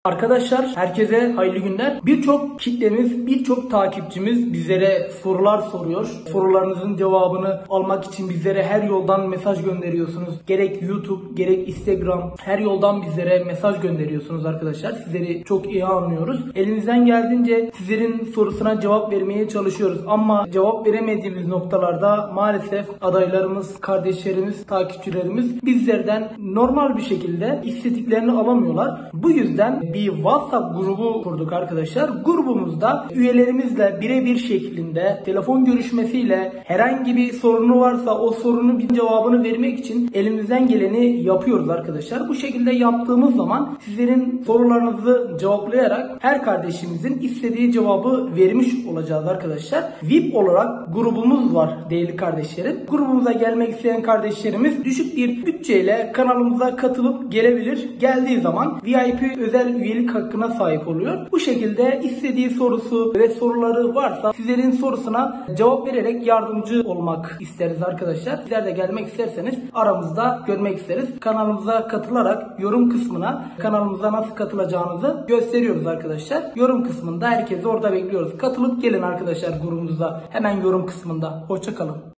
Arkadaşlar herkese hayırlı günler. Birçok kitlemiz, birçok takipçimiz bizlere sorular soruyor. Sorularınızın cevabını almak için bizlere her yoldan mesaj gönderiyorsunuz. Gerek YouTube, gerek Instagram, her yoldan bizlere mesaj gönderiyorsunuz arkadaşlar. Sizleri çok iyi anlıyoruz. Elimizden geldiğince sizlerin sorusuna cevap vermeye çalışıyoruz. Ama cevap veremediğimiz noktalarda maalesef adaylarımız, kardeşlerimiz, takipçilerimiz bizlerden normal bir şekilde istediklerini alamıyorlar. Bu yüzden bir WhatsApp grubu kurduk arkadaşlar. Grubumuzda üyelerimizle birebir şeklinde telefon görüşmesiyle herhangi bir sorunu varsa o sorunun bir cevabını vermek için elimizden geleni yapıyoruz arkadaşlar. Bu şekilde yaptığımız zaman sizlerin sorularınızı cevaplayarak her kardeşimizin istediği cevabı vermiş olacağız arkadaşlar. VIP olarak grubumuz var değerli kardeşlerim. Grubumuza gelmek isteyen kardeşlerimiz düşük bir bütçeyle kanalımıza katılıp gelebilir. Geldiği zaman VIP özel üyelik hakkına sahip oluyor. Bu şekilde istediği sorusu ve soruları varsa sizlerin sorusuna cevap vererek yardımcı olmak isteriz arkadaşlar. Sizler de gelmek isterseniz aramızda görmek isteriz. Kanalımıza katılarak yorum kısmına kanalımıza nasıl katılacağınızı gösteriyoruz arkadaşlar. Yorum kısmında herkesi orada bekliyoruz. Katılıp gelin arkadaşlar grubumuza. Hemen yorum kısmında. Hoşça kalın.